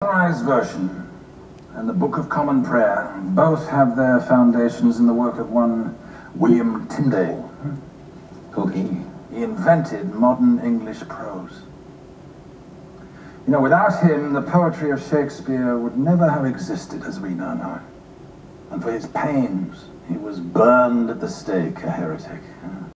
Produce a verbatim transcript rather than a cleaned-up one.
Revised Version and the Book of Common Prayer both have their foundations in the work of one William Tyndale. Who he? He invented modern English prose. You know, without him, the poetry of Shakespeare would never have existed as we now know it. And for his pains, he was burned at the stake, a heretic.